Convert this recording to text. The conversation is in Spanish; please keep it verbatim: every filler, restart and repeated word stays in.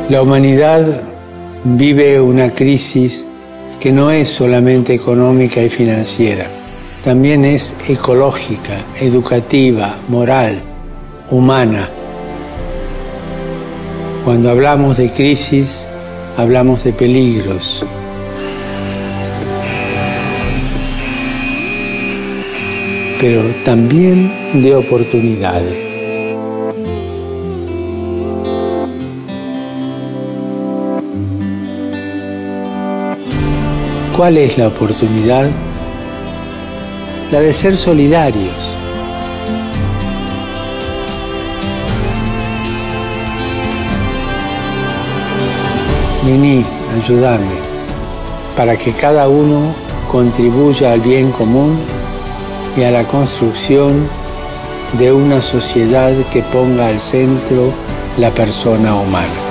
La humanidad vive una crisis que no es solamente económica y financiera, también es ecológica, educativa, moral, humana. Cuando hablamos de crisis, hablamos de peligros. Pero también de oportunidad. ¿Cuál es la oportunidad? La de ser solidarios. Vení, ayúdame, para que cada uno contribuya al bien común y a la construcción de una sociedad que ponga al centro la persona humana.